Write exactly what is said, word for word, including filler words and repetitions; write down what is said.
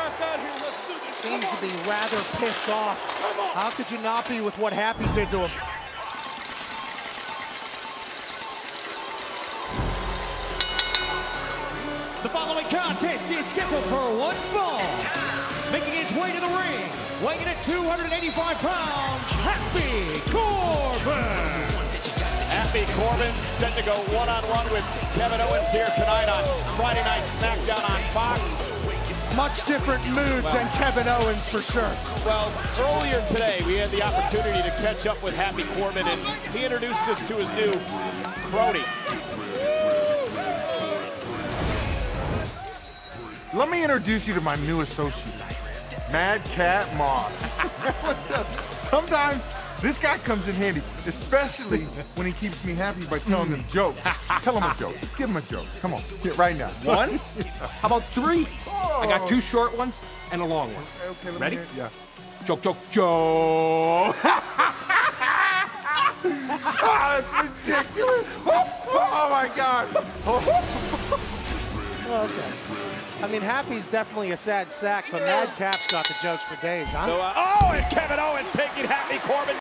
Seems to be rather pissed off. How could you not be with what Happy did to him? The following contest is scheduled for one fall. Making its way to the ring, weighing in at two hundred eighty-five pounds, Happy Corbin. Happy Corbin set to go one-on-one with Kevin Owens here tonight on Friday Night SmackDown on Fox. Much different mood well, than Kevin Owens, for sure. Well, earlier today, we had the opportunity to catch up with Happy Corbin, and he introduced us to his new crony. Let me introduce you to my new associate, Madcap. Sometimes this guy comes in handy, especially when he keeps me happy by telling him jokes. Tell him a joke. Give him a joke. Come on, get right now. One? How about three? Oh. I got two short ones and a long one. Okay, okay, ready? Me yeah. Joke, joke, joke. Oh, that's ridiculous. Oh, my God. Okay. I mean, Happy's definitely a sad sack, but Madcap's got the jokes for days, huh? So, uh, oh, and Kevin Owens taking Happy Corbin